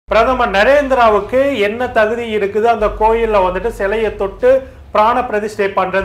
பிரதமர் நரேந்திராவுக்கு என்ன தகுதி இருக்குது அந்த கோயில்ல வந்துட்டு சிலையை தொட்டு பிராண பிரதிஷ்டை பண்றது?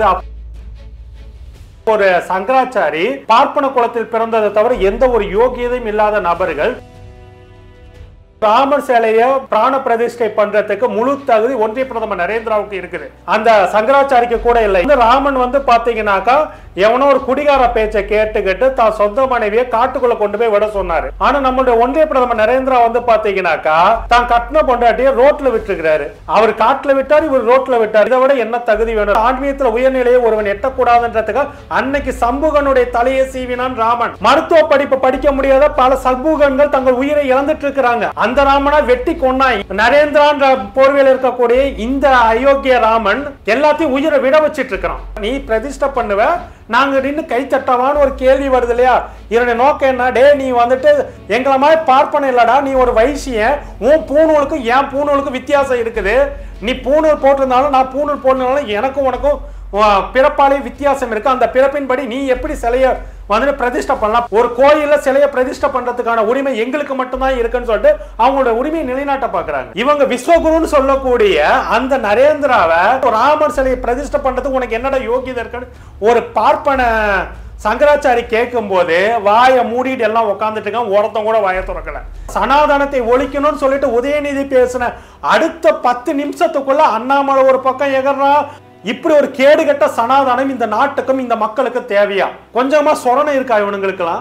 ஒரு சங்கராச்சாரி பார்ப்பன குலத்தில் பிறந்ததை தவிர எந்த ஒரு யோகியதையும் இல்லாத நபர்கள் ராமர் சிலைய பிராண பிரதிஷ்டை பண்றதுக்கு முழு தகுதி ஒன்றிய பிரதமர் நரேந்திராவுக்கு இருக்குது. அந்த சங்கராச்சாரிக்கு கூட இல்லை. இந்த ராமன் வந்து பாத்தீங்கன்னாக்கா எவனோ ஒரு குடிகார பேச்சை கேட்டுக்கிட்டு தான் சொந்த மனைவியை காட்டுக்குள்ள கொண்டு போய் விட சொன்னாரு. ஆனா நம்மளுடைய ஒன்றிய பிரதமர் நரேந்திரா வந்து பாத்தீங்கன்னாக்கா தான் கட்டின பொண்டாட்டிய ரோட்ல விட்டுருக்கிறாரு. அவர் காட்டுல விட்டார், இவர் ரோட்ல விட்டார். இதை விட என்ன தகுதி வேணும்? ஆன்மீகத்துல உயர்நிலையை ஒருவன் எட்டக்கூடாதுன்றதுக்கு அன்னைக்கு சம்புகனுடைய தலையை சீவினான் ராமன். மருத்துவ படிப்பு படிக்க முடியாத பல சம்புகன்கள் தங்கள் உயிரை இழந்துட்டு இருக்கிறாங்க. அந்த ராமனா வெட்டி கொன்னாய். நரேந்திரான்ற போர்வையில் இருக்கக்கூடிய இந்த அயோக்கிய ராமன் எல்லாத்தையும் உயிரை விட வச்சிட்டு இருக்கிறான். நீ பிரதிஷ்டை பண்ணுவ, நாங்க நின்று கை தட்டவான்னு ஒரு கேள்வி வருது இல்லையா? இதனுடைய நோக்கம் என்ன? டே நீ வந்துட்டு எங்களை மாதிரி பார்ப்பன இல்லடா, நீ ஒரு வைசிய. உன் பூணூலுக்கும் என் பூணூலுக்கும் வித்தியாசம் இருக்குது. நீ பூணூல் போட்டிருந்தாலும் நான் பூணூல் போட்டிருந்தாலும் எனக்கும் உனக்கும் பிறப்பாலே வித்தியாசம் இருக்கு. அந்த பிறப்பின்படி நீ எப்படி சிலைய வந்து பிரதிஷ்டை பண்ணலாம்? ஒரு கோயில்ல சிலையை பிரதிஷ்டை பண்றதுக்கான உரிமை எங்களுக்கு மட்டும்தான் இருக்குன்னு சொல்லிட்டு அவங்களோட உரிமையை நிலைநாட்ட பாக்குறாங்க. இவங்க விஸ்வகுருன்னு சொல்லக்கூடிய அந்த நரேந்திராவை ராமர் சிலையை பிரதிஷ்டை பண்றதுக்கு உனக்கு என்னடா யோகியதை இருக்குன்னு ஒரு பார்ப்பன சங்கராச்சாரி கேட்கும் போது வாயை மூடிட்டு எல்லாம் உட்காந்துட்டு இருக்கான். ஒருத்தம் கூட வாயை திறக்கல. சனாதனத்தை ஒழிக்கணும்னு சொல்லிட்டு உதயநிதி பேசின அடுத்த 10 நிமிஷத்துக்குள்ள அண்ணாமலை ஒரு பக்கம் எகறா. இப்படி ஒரு கேடுகட்ட சனாதனம் இந்த நாட்டுக்கும் இந்த மக்களுக்கு தேவையா? கொஞ்சமா சொரணை இருக்கா இவனுங்களுக்கெல்லாம்?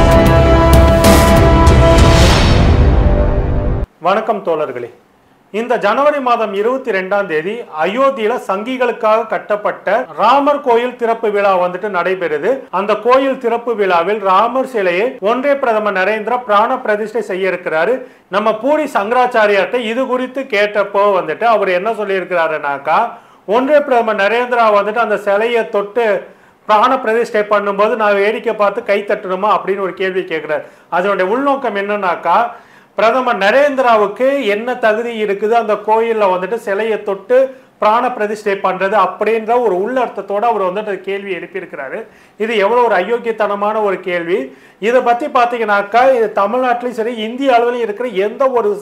வணக்கம் தோழர்களே. இந்த ஜனவரி மாதம் 22ஆம் தேதி அயோத்தியில சங்கிகளுக்காக கட்டப்பட்ட ராமர் கோயில் திறப்பு விழா வந்துட்டு நடைபெறுது. அந்த கோயில் திறப்பு விழாவில் ராமர் சிலையை ஒன்றிய பிரதமர் நரேந்திரா பிராண பிரதிஷ்டை செய்ய இருக்கிறாரு. நம்ம பூரி சங்கராச்சாரியார்ட்ட இது குறித்து கேட்டப்போ வந்துட்டு அவர் என்ன சொல்லி இருக்கிறாருனாக்கா, ஒன்றிய பிரதமர் நரேந்திரா வந்துட்டு அந்த சிலையை தொட்டு பிராண பிரதிஷ்டை பண்ணும்போது நான் வேடிக்கை பார்த்து கை தட்டணுமா அப்படின்னு ஒரு கேள்வி கேட்கிறார். அதனுடைய உள்நோக்கம் என்னன்னாக்கா, பிரதமர் நரேந்திராவுக்கு என்ன தகுதி இருக்குது அந்த கோயில்ல வந்துட்டு சிலையை தொட்டு பிராண பிரதிஷ்டை பண்றது அப்படின்ற ஒரு உள்ளர்த்தத்தோட அவர் வந்துட்டு கேள்வி எழுப்பியிருக்கிறாரு. இது எவ்வளவு ஒரு அயோக்கியத்தனமான ஒரு கேள்வி. இதை பத்தி பாத்தீங்கன்னாக்கா, இது தமிழ்நாட்டிலையும் சரி இந்திய அளவிலையும் இருக்கிற எந்த ஒரு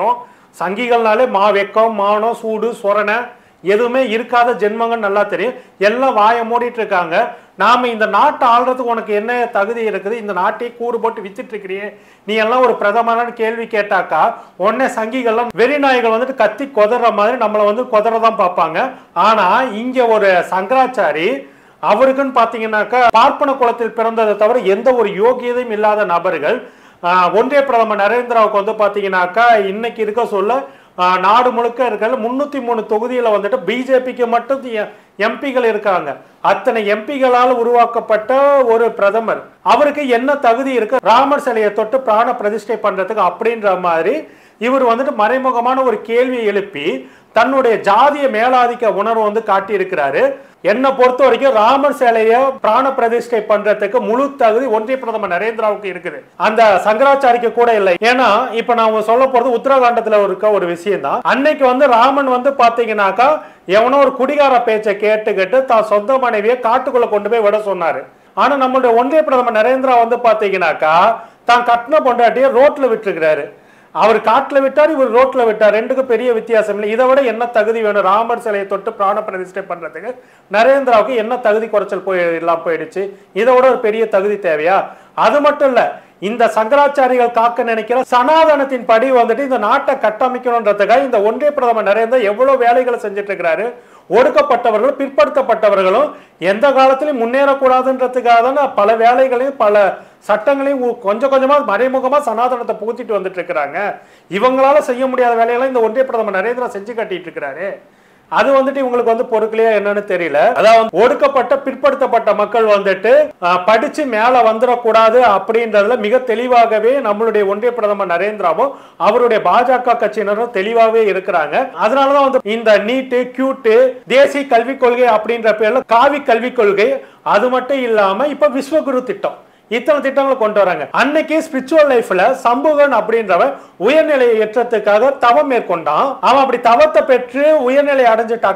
சங்கிகள்னாலே வெக்கம் மானம் சூடு சொரணை எதுவுமே இருக்காத ஜென்மங்கள் நல்லா தெரியும். எல்லாம் வாயை மூடிட்டு இருக்காங்க. நாம இந்த நாட்டை ஆள்றதுக்கு உனக்கு என்ன தகுதி இருக்குது? இந்த நாட்டையே கூறு போட்டு வித்துட்டு இருக்கிறியே, நீ எல்லாம் ஒரு பிரதமரான கேள்வி கேட்டாக்கா உடனே சங்கிகள்லாம் வெறி நாய்கள் வந்துட்டு கத்தி கொதற மாதிரி நம்மளை வந்து கொதறதான் பார்ப்பாங்க. ஆனா இங்க ஒரு சங்கராச்சாரி அவருக்குன்னு பாத்தீங்கன்னாக்கா பார்ப்பன குலத்தில் பிறந்ததை தவிர எந்த ஒரு யோகியதையும் இல்லாத நபர்கள் ஒன்றிய பிரதமர் நரேந்திராவுக்கு வந்து பாத்தீங்கன்னாக்கா இன்னைக்கு இருக்க சொல்ல நாடு முழுக்க இருக்கிற 303 தொகுதியில வந்துட்டு பிஜேபிக்கு மட்டும் எம்பிகள் இருக்காங்க. அத்தனை எம்பிகளால் உருவாக்கப்பட்ட ஒரு பிரதமர் அவருக்கு என்ன தகுதி இருக்கு ராமர் சிலையை தொட்டு பிராண பிரதிஷ்டை பண்றதுக்கு அப்படின்ற மாதிரி இவர் வந்துட்டு மறைமுகமான ஒரு கேள்வியை எழுப்பி தன்னுடைய ஜாதிய மேலாதிக்க உணர்வு வந்து காட்டி இருக்கிறாரு. என்னை பொறுத்த வரைக்கும் ராமர் சிலையை பிராண பிரதிஷ்டை பண்றதுக்கு முழு தகுதி ஒன்றிய பிரதமர் நரேந்திராவுக்கு இருக்குது, அந்த சங்கராச்சாரிக்கு கூட இல்லை. ஏன்னா இப்ப நான் சொல்ல போறது உத்தரகாண்டத்துல இருக்க ஒரு விஷயம் தான். அன்னைக்கு வந்து ராமன் வந்து பாத்தீங்கன்னாக்கா எவனோ ஒரு குடிகார பேச்சை கேட்டுக்கிட்டு தான் சொந்த மனைவியை காட்டுக்குள்ள கொண்டு போய் விட சொன்னாரு. ஆனா நம்மளுடைய ஒன்றிய பிரதமர் நரேந்திரா வந்து பாத்தீங்கன்னாக்கா தான் கட்டின பொண்டாட்டிய ரோட்ல விட்டுருக்கிறாரு. அவர் காட்டுல விட்டார், இவர் ரோட்ல விட்டார். ரெண்டுக்கும் பெரிய வித்தியாசம் இல்லை. இதை விட என்ன தகுதி வேணும்? ராமர் சிலையை தொட்டு பிராண பிரதிஷ்டை பண்றதுக்கு நரேந்திராவுக்கு என்ன தகுதி குறைச்சல் இல்லாம போயிடுச்சு? இதை விட ஒரு பெரிய தகுதி தேவையா? அது மட்டும் இல்ல, இந்த சங்கராச்சாரிகள் காக்க நினைக்கிற சனாதனத்தின் படி வந்துட்டு இந்த நாட்டை கட்டமைக்கணும்ன்றதுக்காக இந்த ஒன்றிய பிரதமர் நரேந்திரா எவ்வளவு வேலைகளை செஞ்சுட்டு இருக்கிறாரு. ஒடுக்கப்பட்டவர்களும் பிற்படுத்தப்பட்டவர்களும் எந்த காலத்திலையும் முன்னேறக்கூடாதுன்றதுக்காக தான் பல வேலைகளையும் பல சட்டங்களையும் கொஞ்சம் கொஞ்சமா மறைமுகமா சனாதனத்தை புகுத்திட்டு வந்துட்டு இருக்கிறாங்க. இவங்களால செய்ய முடியாத வேலையெல்லாம் இந்த ஒன்றிய பிரதமர் நரேந்திரா செஞ்சு கட்டிட்டு இருக்கிறாரு. அது வந்துட்டு இவங்களுக்கு வந்து பொறுக்கலையா என்னன்னு தெரியல. அதாவது ஒடுக்கப்பட்ட பிற்படுத்தப்பட்ட மக்கள் வந்துட்டு படிச்சு மேல வந்துடக்கூடாது அப்படின்றதுல மிக தெளிவாகவே நம்மளுடைய ஒன்றிய பிரதமர் நரேந்திராவும் அவருடைய பாஜக கட்சியினரும் தெளிவாகவே இருக்கிறாங்க. அதனாலதான் வந்து இந்த நீட்டு கியூட்டு தேசிய கல்விக் கொள்கை அப்படின்ற பேர்ல காவி கல்விக் கொள்கை, அது மட்டும் இல்லாம இப்ப விஸ்வகுரு திட்டம், இத்தனை திட்டங்களை கொண்டு வராங்க. அன்னைக்கு ஸ்பிரிச்சுவல் லைஃப்ல சம்புகன் அப்படின்றவன் உயர்நிலையை ஏற்றத்துக்காக தவம் மேற்கொண்டான். அவன் அப்படி தவத்தை பெற்று உயர்நிலை அடைஞ்சிட்டாக்கா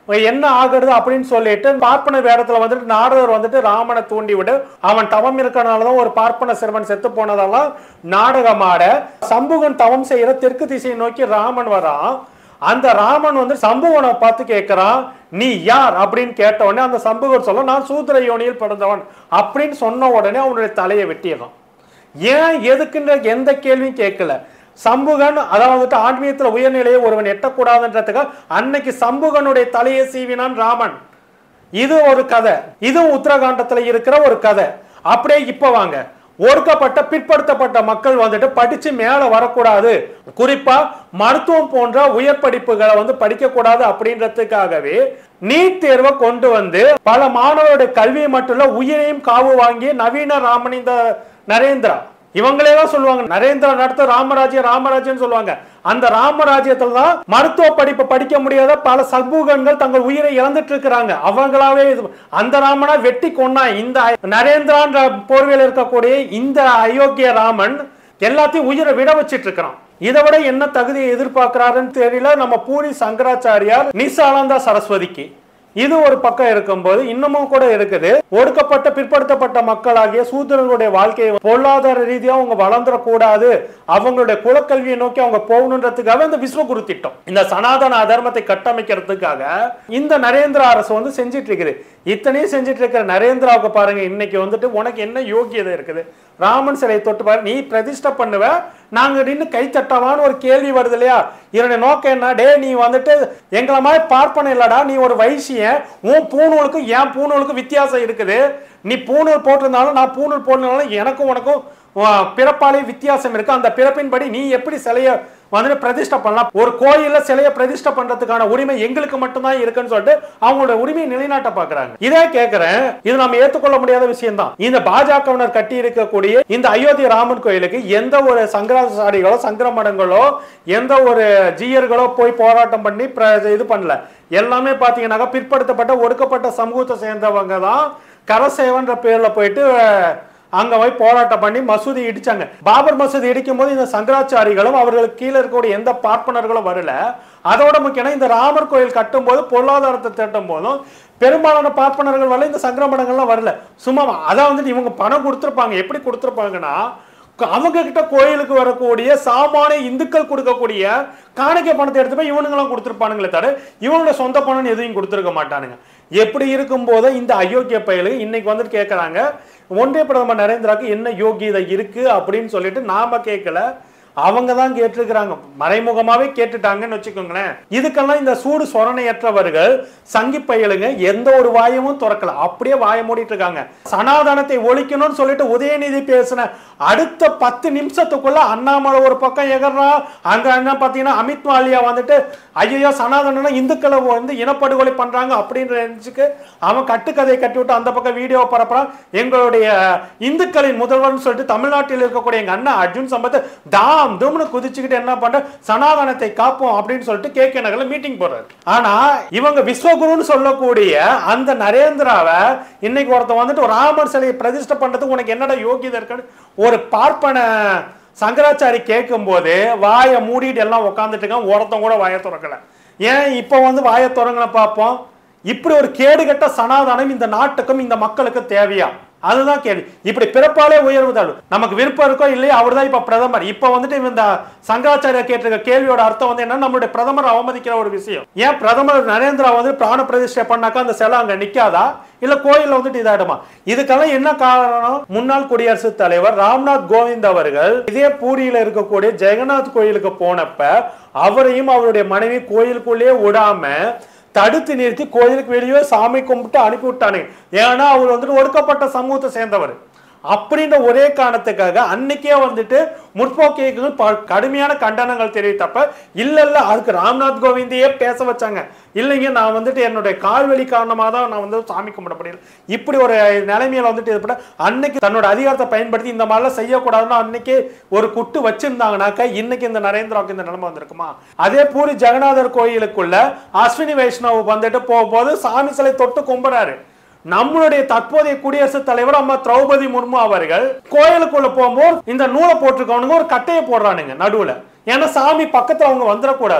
என்ன ஆகுறது அப்படின்னு சொல்லிட்டு பார்ப்பன வேடத்துல வந்துட்டு நாரதர் வந்துட்டு ராமனை தூண்டி விட்டு அவன் தவம் இருக்கனாலதான் ஒரு பார்ப்பன சிறுவன் செத்து போனதெல்லாம் நாடகமாட சம்புகன் தவம் செய்யற தெற்கு திசையை நோக்கி ராமன் வரான். அந்த ராமன் வந்து சம்புகனை பார்த்து கேட்கிறான், நீ யார் அப்படின்னு கேட்ட உடனே அந்த சம்புகன் சொல்ல, நான் சூத்திர யோனியில் பிறந்தவன் அப்படின்னு சொன்ன உடனே அவனுடைய தலையை வெட்டிடுறான். ஏன் எதுக்குன்ற எந்த கேள்வியும் கேட்கல. சம்புகன் அதாவது ஆன்மீகத்துல உயர்நிலையை ஒருவன் எட்டக்கூடாதுன்றதுக்கு அன்னைக்கு சம்புகனுடைய தலையை சீவினான் ராமன். இது ஒரு கதை, இது உத்தரகாண்டத்துல இருக்கிற ஒரு கதை. அப்படியே இப்ப வாங்க, ஒடுக்கப்பட்ட பிற்படுத்தப்பட்ட மக்கள் வந்துட்டு படிச்சு மேல வரக்கூடாது, குறிப்பா மருத்துவம் போன்ற உயர் படிப்புகளை வந்து படிக்க கூடாது அப்படின்றதுக்காகவே நீட் தேர்வை கொண்டு வந்து பல மாணவருடைய கல்வியை மட்டும் இல்ல உயிரையும் காவு வாங்கி நவீன ராமன் இந்த நரேந்திரா இவங்களே தான் சொல்லுவாங்க, நரேந்திரா நடத்த ராமராஜ்யம் ராமராஜ்யம் சொல்லுவாங்க. அந்த ராமராஜ்யத்துல தான் மருத்துவ படிப்பு படிக்க முடியாத பல சமூகங்கள் தங்கள் உயிரை இழந்துட்டு இருக்கிறாங்க. அவங்களாவே அந்த ராமனா வெட்டி கொண்டா. இந்த நரேந்திரான்ற போர்வையில் இருக்கக்கூடிய இந்த அயோக்கிய ராமன் எல்லாத்தையும் உயிரை விட வச்சிட்டு இருக்கிறான். இதை விட என்ன தகுதியை எதிர்பார்க்கிறாருன்னு தெரியல நம்ம பூரி சங்கராச்சாரியார் நிசானந்தா சரஸ்வதிக்கு. இது ஒரு பக்கம் இருக்கும்போது இன்னமும் கூட இருக்குது, ஒடுக்கப்பட்ட பிற்படுத்தப்பட்ட மக்களாகிய சூத்திரர்களுடைய வாழ்க்கையை பொருளாதார ரீதியா அவங்க வளர்ந்துடக்கூடாது, அவங்களுடைய குலக்கல்வியை நோக்கி அவங்க போகணுன்றதுக்காக இந்த விஸ்வகுரு திட்டம், இந்த சனாதன அதர்மத்தை கட்டமைக்கிறதுக்காக இந்த நரேந்திர அரசு வந்து செஞ்சிட்டு இருக்குது. இத்தனையும் செஞ்சிட்டு இருக்கிற நரேந்திராவுக்கு பாருங்க, இன்னைக்கு வந்துட்டு உனக்கு என்ன யோகியதை இருக்குது? ராமன் சிலையை தொட்டு பாரு, நீ பிரதிஷ்டை பண்ணுவ, நாங்க நின்று கை தட்டவான்னு ஒரு கேள்வி வருது இல்லையா? இதனுடைய நோக்கம் என்ன? டே நீ வந்துட்டு எங்களை மாதிரி பார்ப்பன இல்லடா, நீ ஒரு வைசிய, உன் பூணூலுக்கும் என் பூணூலுக்கும் வித்தியாசம் இருக்குது. நீ பூணூல் போட்டிருந்தாலும் நான் பூணூல் போட்டிருந்தாலும் எனக்கும் உனக்கும் பிறப்பாலே வித்தியாசம் இருக்கு. அந்த பிறப்பின்படி நீ எப்படி சிலைய வந்து பிரதிஷ்டை பண்ணலாம்? ஒரு கோயில்ல சிலையை பிரதிஷ்டை பண்றதுக்கான உரிமை எங்களுக்கு மட்டும்தான் இருக்குன்னு சொல்லிட்டு அவங்களோட உரிமையை நிலைநாட்ட பாக்குறாங்க. இதே கேட்கிறேன், இது நம்ம ஏற்றுக்கொள்ள முடியாத விஷயம் தான். இந்த பாஜகவினர் கட்டி இருக்கக்கூடிய இந்த அயோத்தி ராமன் கோயிலுக்கு எந்த ஒரு சங்கராச்சாரிகளோ சங்கரமடங்களோ எந்த ஒரு ஜீயர்களோ போய் போராட்டம் பண்ணி இது பண்ணல. எல்லாமே பாத்தீங்கன்னா பிற்படுத்தப்பட்ட ஒடுக்கப்பட்ட சமூகத்தை சேர்ந்தவங்க தான் கரசேவன்ற பேர்ல போயிட்டு அங்க போய் போராட்டம் பண்ணி மசூதி இடிச்சாங்க. பாபர் மசூதி இடிக்கும் போது இந்த சங்கராச்சாரிகளும் அவர்களுக்கு கீழே இருக்கக்கூடிய எந்த பார்ப்பனர்களும் வரல. அதோட முக்கியம், இந்த ராமர் கோயில் கட்டும் போது பொருளாதாரத்தை திட்டும் போதும் பெரும்பாலான பார்ப்பனர்கள் வரல, இந்த சங்கரமடங்கள்லாம் வரல. சும்மா அதான் வந்துட்டு இவங்க பணம் கொடுத்துருப்பாங்க. எப்படி கொடுத்துருப்பாங்கன்னா, அவங்க கிட்ட கோயிலுக்கு வரக்கூடிய சாமானிய இந்துக்கள் கொடுக்கக்கூடிய காணிக்கை பணத்தை எடுத்து போய் இவனுங்கெல்லாம் கொடுத்துருப்பானுங்களே தவிர இவங்களோட சொந்த பணம் எதையும் கொடுத்துருக்க மாட்டானுங்க. எப்படி இருக்கும் போது இந்த அயோக்கிய பயலுக்கு இன்னைக்கு வந்துட்டு கேட்கறாங்க, ஒன்றிய பிரதமர் நரேந்திராவுக்கு என்ன யோகியதை இருக்கு அப்படின்னு சொல்லிட்டு நாம கேட்கல, அவங்க தான் கேட்டிருக்கிறாங்க. மறைமுகமாவே கேட்டுட்டாங்கன்னு வச்சுக்கோங்களேன். இதுக்கெல்லாம் இந்த சூடு சொரணையற்றவர்கள் சங்கி பயலுங்க எந்த ஒரு வாயமும் திறக்கல, அப்படியே வாய மூடிட்டு இருக்காங்க. சனாதனத்தை ஒழிக்கணும்னு சொல்லிட்டு உதயநிதி பேசின அடுத்த 10 நிமிஷத்துக்குள்ள அண்ணாமலை ஒரு பக்கம் எகறா, அங்க என்ன பாத்தீங்கன்னா அமித் மாலியா வந்துட்டு ஐயோ சனாதன இந்துக்களை வந்து இனப்படுகொலை பண்றாங்க அப்படின்ற நினைச்சுக்கு அவன் கட்டுக்கதையை கட்டி விட்டு அந்த பக்கம் வீடியோ பரப்புறான். எங்களுடைய இந்துக்களின் முதல்வர்னு சொல்லிட்டு தமிழ்நாட்டில் இருக்கக்கூடிய எங்க அண்ணா அர்ஜுன் சம்பத் தாம் தூம்னு குதிச்சுக்கிட்டு என்ன பண்ற, சனாதனத்தை காப்போம் அப்படின்னு சொல்லிட்டு கேகே நகர்ல மீட்டிங் போறாரு. ஆனா இவங்க விஸ்வகுருன்னு சொல்லக்கூடிய அந்த நரேந்திராவை இன்னைக்கு ஒருத்தன் வந்துட்டு ராமர் சிலையை பிரதிஷ்டை பண்றதுக்கு உனக்கு என்னடா யோகியதை இருக்குன்னு ஒரு பார்ப்பன சங்கராச்சாரி கேட்கும் போது வாயை மூடிட்டு எல்லாம் உட்காந்துட்டு இருக்கான். ஒருத்தன் கூட வாயை திறக்கல. ஏன் இப்ப வந்து வாயை திறங்கன பார்ப்போம். இப்படி ஒரு கேடுகட்ட சனாதனம் இந்த நாட்டுக்கும் இந்த மக்களுக்கு தேவையா? அதுதான் கேள்வி. இப்படி பிறப்பாலே உயர்வுதாள் நமக்கு விருப்பம் இருக்கோ இல்லையா, அவர் தான் இப்ப பிரதமர். இப்ப வந்துட்டு இந்த சங்கராச்சாரியா கேட்டிருக்க கேள்வியோட அர்த்தம் வந்து என்ன, நம்மளுடைய பிரதமர் அவமதிக்கிற ஒரு விஷயம். ஏன் பிரதமர் நரேந்திரா வந்து பிராண பிரதிஷ்டை பண்ணாக்கா அந்த சிலை அங்க நிக்காதா, இல்ல கோயில்ல வந்துட்டு இதாயிடுமா? இதுக்கெல்லாம் என்ன காரணம்? முன்னாள் குடியரசுத் தலைவர் ராம்நாத் கோவிந்த் அவர்கள் இதே பூரியில இருக்கக்கூடிய ஜெகநாத் கோயிலுக்கு போனப்ப அவரையும் அவருடைய மனைவி கோயிலுக்குள்ளேயே விடாம தடுத்து நிறுத்தி கோயிலுக்கு வெளியே சாமி கும்பிட்டு அனுப்பி விட்டானுங்க. ஏன்னா அவர் வந்துட்டு ஒடுக்கப்பட்ட சமூகத்தை சேர்ந்தவர். அப்படின்ற ஒரே காரணத்துக்காக அன்னைக்கே வந்துட்டு முற்போக்கியர்கள் கடுமையான கண்டனங்கள் தெரிவித்தப்ப இல்ல அதுக்கு ராம்நாத் கோவிந்தையே பேச வச்சாங்க. இல்லைங்க நான் வந்துட்டு என்னுடைய கால்வெளி காரணமாக தான் நான் வந்து சாமி கும்பிட முடியல. இப்படி ஒரு நிலைமையில வந்துட்டு இது அன்னைக்கு தன்னோட அதிகாரத்தை பயன்படுத்தி இந்த மாதிரிலாம் செய்யக்கூடாதுன்னு அன்னைக்கு ஒரு குட்டு வச்சிருந்தாங்கனாக்கா இன்னைக்கு இந்த நரேந்திராவுக்கு இந்த நிலைமை வந்திருக்குமா? அதே பூரி ஜெகநாதர் கோயிலுக்குள்ள அஸ்வினி வைஷ்ணவ் வந்துட்டு போகும்போது சாமி சிலை தொட்டு கும்பிடுறாரு. நம்மளுடைய தற்போதைய குடியரசுத் தலைவர் அம்மா திரௌபதி முர்மு அவர்கள் கோயிலுக்குள்ள போகும்போது இந்த நூலை போட்டிருக்கவனுங்க ஒரு கட்டையை போடுறானுங்க நடுவுல. ஏன்னா சாமி பக்கத்துல அவங்க வந்துடக்கூடாது.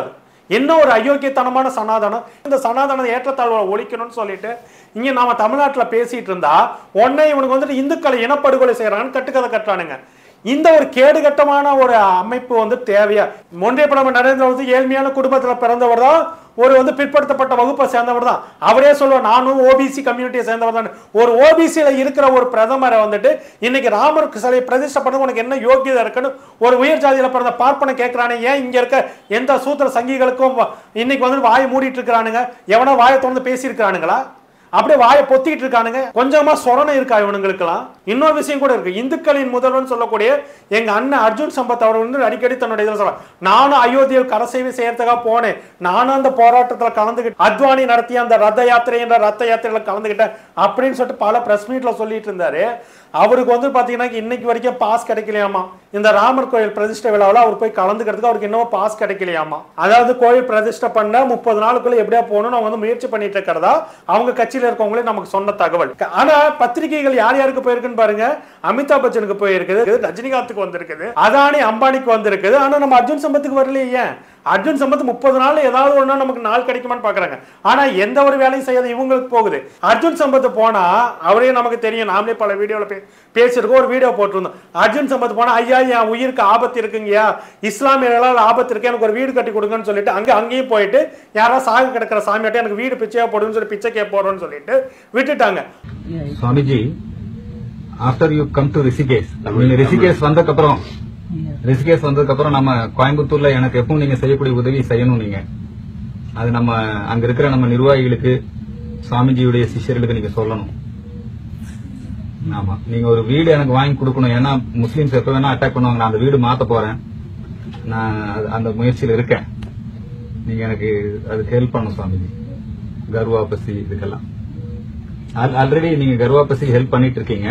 என்ன ஒரு அயோக்கியத்தனமான சனாதனம். இந்த சனாதன ஏற்றத்தாழ்வை ஒழிக்கணும்னு சொல்லிட்டு இங்க நாம தமிழ்நாட்டுல பேசிட்டு இருந்தா உடனே இவனுக்கு வந்துட்டு இந்துக்களை இனப்படுகொலை செய்யறாங்கன்னு கட்டுக்கதை கட்டுறானுங்க. இந்த ஒரு கேடுகட்டமான ஒரு அமைப்பு வந்து தேவையா? ஒன்றிய பிரதமர் நரேந்திர மோடி ஏழ்மையான குடும்பத்துல பிறந்தவர் தான், ஒரு வந்து பிற்படுத்தப்பட்ட வகுப்பை சேர்ந்தவர் தான். அவரே சொல்லுவார் நானும் ஓபிசி கம்யூனிட்டியை சேர்ந்தவர் தான். ஒரு ஓபிசியில இருக்கிற ஒரு பிரதமரை வந்துட்டு இன்னைக்கு ராமர் சிலையை பிரதிஷ்டை பண்ண உனக்கு என்ன யோகியதை இருக்குன்னு ஒரு உயர் ஜாதியில பிறந்த பார்ப்பனை கேட்கிறானே. ஏன் இங்க இருக்க எந்த சூத்திர சங்கிகளுக்கும் இன்னைக்கு வந்து வாயை மூடிட்டு இருக்கிறானுங்க? எவனோ வாயை தொடர்ந்து பேசி இருக்கிறானுங்களா? அப்படியே வாயை பொத்திட்டு இருக்கானுங்க. கொஞ்சமா சொரணை இருக்கா இவனுங்களுக்கெல்லாம்? இன்னொரு விஷயம் கூட இருக்கு. இந்துக்களின் முதல்வன் சொல்லக்கூடிய எங்க அண்ணன் அர்ஜுன் சம்பத் அவர் வந்து அடிக்கடி தன்னுடைய இதில் சொல்ல, நானும் அயோத்தியில் கரசேவை செய்யறதுக்காக போனேன், நானும் அந்த போராட்டத்தில் கலந்துக்கிட்டு அத்வானி நடத்திய அந்த ரத்த யாத்திரை என்ற ரத்த யாத்திரையில கலந்துக்கிட்டேன் அப்படின்னு சொல்லிட்டு பல பிரஸ் மீட்ல சொல்லிட்டு இருந்தாரு. அவருக்கு வந்து பாத்தீங்கன்னா இன்னைக்கு வரைக்கும் பாஸ் கிடைக்கலையாமா. இந்த ராமர் கோயில் பிரதிஷ்டை விழாவில் அவர் போய் கலந்துக்கிறதுக்கு அவருக்கு இன்னும் பாஸ் கிடைக்கலையாமா. அதாவது கோயில் பிரதிஷ்டை பண்ண 30 நாளுக்குள்ள எப்படியா போகணும்னு அவங்க வந்து முயற்சி பண்ணிட்டு இருக்கிறதா அவங்க கட்சியில இருக்கவங்களே நமக்கு சொன்ன தகவல். ஆனா பத்திரிகைகள் யார் யாருக்கு போயிருக்குன்னு பாருங்க. அமிதாப் பச்சனுக்கு போயிருக்குது, ரஜினிகாந்துக்கு வந்திருக்குது, அதானி அம்பானிக்கு வந்திருக்குது. ஆனா நம்ம அர்ஜுன் சம்பத்துக்கு வரலையே. அர்ஜுன் சம்பத் 30 நாள் ஏதாவது ஒண்ணு நமக்கு நாள் கிடைக்குமான்னு பாக்குறாங்க. ஆனா எந்த ஒரு வேலையும் செய்யாத இவங்களுக்கு போகுது. அர்ஜுன் சம்பத் போனா அவரே நமக்கு தெரியும், நாமளே பல வீடியோல பேசிருக்கோம், ஒரு வீடியோ போட்டிருந்தோம். அர்ஜுன் சம்பத் போனா ஐயா என் உயிருக்கு ஆபத்து இருக்குங்கயா, இஸ்லாமியர்களால் ஆபத்து இருக்கு, எனக்கு ஒரு வீடு கட்டி கொடுங்கன்னு சொல்லிட்டு அங்கேயும் போயிட்டு யாராவது சாக கிடக்கிற சாமியாட்ட எனக்கு வீடு பிச்சையா போடுன்னு சொல்லி பிச்சை கே போறோம்னு சொல்லிட்டு விட்டுட்டாங்க. Swamiji, after you come to Rishikesh, Rishikesh வந்ததுக்கு அப்புறம் நம்ம கோயம்புத்தூர்ல எனக்கு எப்பவும் நீங்க செய்யக்கூடிய உதவி செய்யணும். நீங்க அது நம்ம அங்க இருக்கிற நம்ம நிர்வாகிகளுக்கு, சுவாமிஜியுடைய சிஷ்யர்களுக்கு நீங்க சொல்லணும். ஆமா, நீங்க ஒரு வீடு எனக்கு வாங்கி கொடுக்கணும். ஏன்னா முஸ்லீம்ஸ் எப்ப வேணா அட்டாக் பண்ணுவாங்க. நான் அந்த வீடு மாத்த போறேன், நான் அந்த முயற்சியில் இருக்கேன். நீங்க எனக்கு அதுக்கு ஹெல்ப் பண்ணணும் சுவாமிஜி. கர்வாபசி இதுக்கெல்லாம் ஆல்ரெடி நீங்க கர்வாபசி ஹெல்ப் பண்ணிட்டு இருக்கீங்க.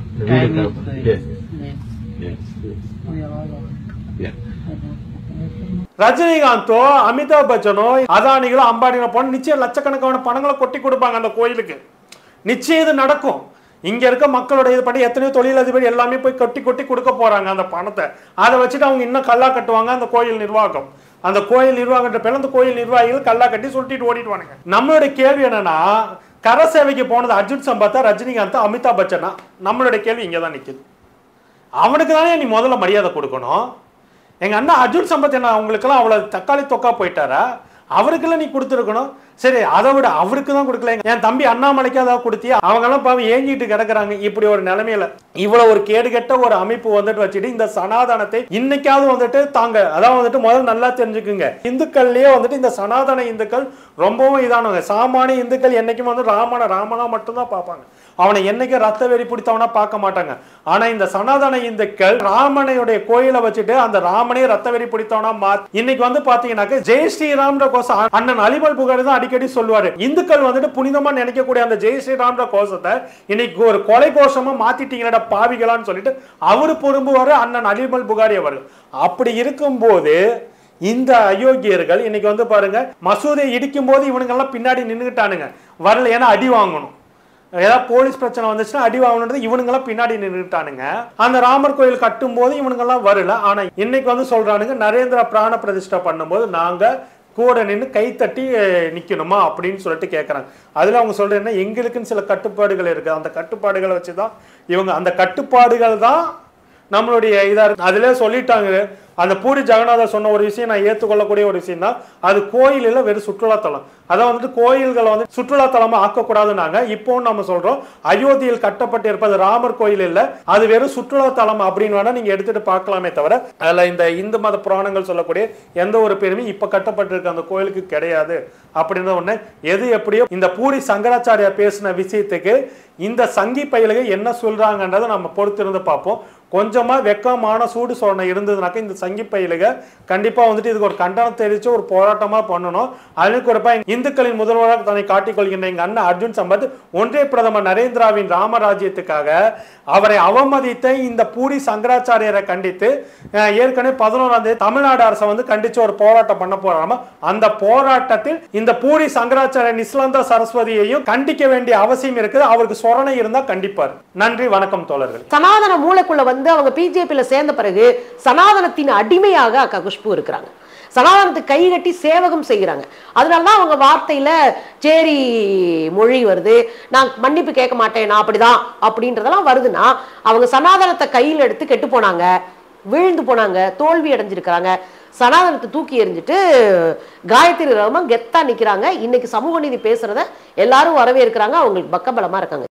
ரஜினிகாந்தோ அமிதாப் பச்சனோ அதானிகளோ அம்பானிகளோ போன நிச்சயம் லட்சக்கணக்கான பணங்களை கொட்டி கொடுப்பாங்க அந்த கோயிலுக்கு. நிச்சயம் இது நடக்கும். இங்க இருக்க மக்களோட இது படி எத்தனையோ தொழிலதிபர் எல்லாமே போய் கொட்டி கொட்டி கொடுக்க போறாங்க அந்த பணத்தை. அதை வச்சுட்டு அவங்க இன்னும் கல்லா கட்டுவாங்க அந்த கோயில் நிர்வாகம். அந்த கோயில் நிர்வாகன்ற பேர் அந்த கோயில் நிர்வாகிகள் கல்லா கட்டி சுட்டிட்டு ஓடிடுவானுங்க. நம்மளுடைய கேள்வி என்னன்னா, கரசேவைக்கு போனது அர்ஜுன் சம்பத்தா, ரஜினிகாந்த், அமிதாப் பச்சனா? நம்மளுடைய கேள்வி இங்கதான் நிக்குது. அவனுக்கு தானே நீ முதல்ல மரியாதை கொடுக்கணும். எங்க அண்ணா அர்ஜுன் சம்பத் என்ன அவங்களுக்கெல்லாம் அவ்வளவு தக்காளி தொக்கா போயிட்டாரா? அவருக்கெல்லாம் நீ கொடுத்துருக்கணும். சரி, அதை விட அவருக்கு தான் கொடுக்கல, என் தம்பி அண்ணாமலைக்கு அதாவது கொடுத்தியா? அவங்க எல்லாம் பாவம் ஏங்கிட்டு கிடக்குறாங்க. இப்படி ஒரு நிலைமையில இவ்வளவு ஒரு கேடுகட்ட ஒரு அமைப்பு வந்துட்டு வச்சுட்டு இந்த சனாதனத்தை இன்னைக்காவது வந்துட்டு தாங்க, அதாவது வந்துட்டு முதல்ல நல்லா தெரிஞ்சுக்குங்க. இந்துக்கள்லயே வந்துட்டு இந்த சனாதன இந்துக்கள் ரொம்பவும் இதானவங்க. சாமானிய இந்துக்கள் என்னைக்கும் வந்து ராமனா மட்டும்தான் பார்ப்பாங்க. அவனை என்னைக்கும் ரத்த வெறி பிடித்தவனா பார்க்க மாட்டாங்க. ஆனா இந்த சனாதன இந்துக்கள் ராமனையுடைய கோயிலை வச்சுட்டு அந்த ராமனே ரத்த வெறி பிடித்தவனா இன்னைக்கு வந்து பாத்தீங்கன்னாக்க ஜெய் ஸ்ரீராம் கோஷம் அண்ணன் அலிமல் புகாரி தான் அடிக்கடி சொல்லுவாரு. இந்துக்கள் வந்துட்டு புனிதமா நினைக்கக்கூடிய அந்த ஜெய் ஸ்ரீராம் கோஷத்தை இன்னைக்கு ஒரு கொலை கோஷமா மாத்திட்டீங்கடா பாவிகளான்னு சொல்லிட்டு அவரு பொறும்புவாரு அண்ணன் அலிமல் புகாரி அவர்கள். அப்படி இருக்கும் போது இந்த அயோக்கியர்கள் இன்னைக்கு வந்து பாருங்க, மசூதியை இடிக்கும் போது இவனுங்க எல்லாம் பின்னாடி நின்றுட்டானுங்க. வரல, ஏன்னா அடி வாங்கணும். ஏதாவது போலீஸ் பிரச்சனை வந்துச்சுன்னா அடி வாங்கணுன்றது இவனுங்கெல்லாம் பின்னாடி நின்றுட்டானுங்க. அந்த ராமர் கோயில் கட்டும் போது இவனுங்கெல்லாம் வரல. ஆனா இன்னைக்கு வந்து சொல்றானுங்க நரேந்திரா பிராண பிரதிஷ்டை பண்ணும்போது நாங்க கூட நின்று கை தட்டி நிக்கணுமா அப்படின்னு சொல்லிட்டு கேட்கறாங்க. அதுல அவங்க சொல்றேன்னா எங்களுக்குன்னு சில கட்டுப்பாடுகள் இருக்கு. அந்த கட்டுப்பாடுகளை வச்சுதான் இவங்க, அந்த கட்டுப்பாடுகள் தான் நம்மளுடைய இதா இருக்கு. அதுல சொல்லிட்டாங்க. அந்த பூரி ஜெகநாதர் சொன்ன ஒரு விஷயம் நான் ஏற்றுக்கொள்ளக்கூடிய ஒரு விஷயம் தான். அது கோயில் இல்ல, வெறும் சுற்றுலாத்தலம். அதான் வந்துட்டு கோயில்களை வந்து சுற்றுலாத்தலமா ஆக்கக்கூடாதுன்னாங்க. இப்போ நம்ம சொல்றோம் அயோத்தியில் கட்டப்பட்டு இருப்பது ராமர் கோயில் இல்ல, அது வெறும் சுற்றுலாத்தலம் அப்படின்னு வேணா நீங்க எடுத்துட்டு பார்க்கலாமே தவிர அதுல இந்த இந்து மத புராணங்கள் சொல்லக்கூடிய எந்த ஒரு பெருமையும் இப்ப கட்டப்பட்டிருக்க அந்த கோயிலுக்கு கிடையாது அப்படின்ற ஒண்ணு. எது எப்படியோ இந்த பூரி சங்கராச்சாரியா பேசின விஷயத்துக்கு இந்த சங்கி பயிலுக என்ன சொல்றாங்கன்றதை நம்ம பொறுத்திருந்து பார்ப்போம். கொஞ்சமா வெக்கமான சூடு சோழனை இருந்ததுனாக்க இந்த சங்கி பயிலுக கண்டிப்பா வந்துட்டு இதுக்கு ஒரு கண்டனம் தெரிவிச்சு ஒரு போராட்டமா பண்ணணும். அதுக்கு ஒரு இந்துக்களின் முதல்வராக தன்னை காட்டிக்கொள்கின்ற எங்க அண்ணன் அர்ஜுன் சம்பத் ஒன்றிய பிரதமர் நரேந்திராவின் ராமராஜ்யத்துக்காக அவரை அவமதித்த இந்த பூரி சங்கராச்சாரியரை கண்டித்து ஏற்கனவே 11ஆம் தேதி தமிழ்நாடு அரசை வந்து கண்டிச்சு ஒரு போராட்டம் பண்ண போறாம. அந்த போராட்டத்தில் இந்த பூரி சங்கராச்சாரிய நிஸ்லந்தா சரஸ்வதியையும் கண்டிக்க வேண்டிய அவசியம் இருக்குது. அவருக்கு சொரணை இருந்தா கண்டிப்பார். நன்றி, வணக்கம் தோழர்கள். சனாதன மூளைக்குள்ள வந்து அவங்க பிஜேபியில சேர்ந்த பிறகு சனாதனத்தின் அடிமையாக அக்கா குஷ்பு இருக்கிறாங்க. சனாதனத்துக்கு கை கட்டி சேவகம் செய்கிறாங்க. அதனாலதான் அவங்க வார்த்தையில சேரி மொழி வருது, நான் மன்னிப்பு கேட்க மாட்டேன், நான் அப்படிதான் அப்படின்றதெல்லாம் வருதுன்னா அவங்க சனாதனத்தை கையில் எடுத்து கெட்டு போனாங்க, விழுந்து போனாங்க, தோல்வி அடைஞ்சிருக்கிறாங்க. சனாதனத்தை தூக்கி எறிஞ்சிட்டு காயத்ரி ரகுமான் கெத்தா நிக்கிறாங்க. இன்னைக்கு சமூக நீதி பேசுறத எல்லாரும் வரவேற்கிறாங்க, அவங்களுக்கு பக்கபலமா இருக்காங்க.